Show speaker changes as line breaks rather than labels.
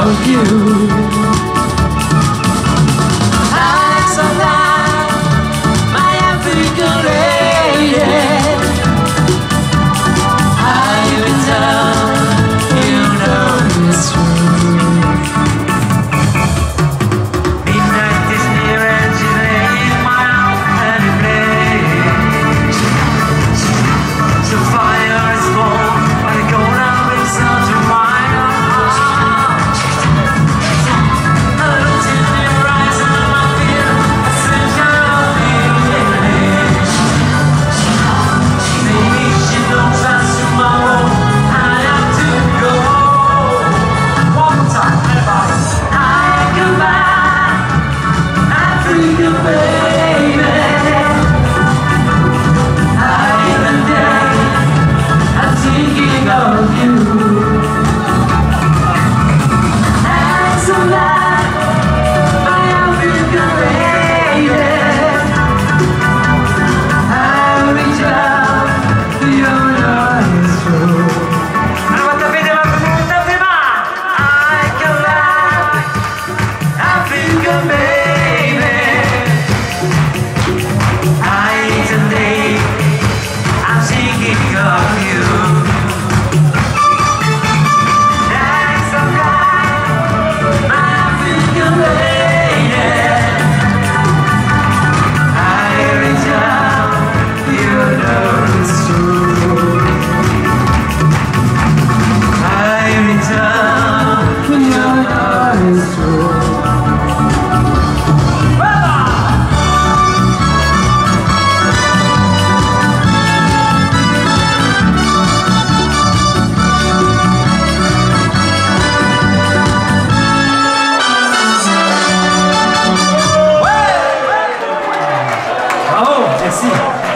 of you. Eyes of light, my African lady. I return, you know it's true. Midnight is near and she's laying my hand in place. So fire is born, but it goes down with such a fire. I looked in your eyes and I feel a sunshine of feelings. Maybe she don't trust tomorrow, I have to go. One more time, everybody. I come back, African baby. Night and day, I'm thinking of you. Thanks a lot, my African lady. I reach out, you know it's true. Allora tapete la punta prima. I come back, African baby. Night and day, I'm thinking of you. Thanks a lot, my African lady. I reach out, you know it's true. I reach out, you know it's true. Bravo, merci.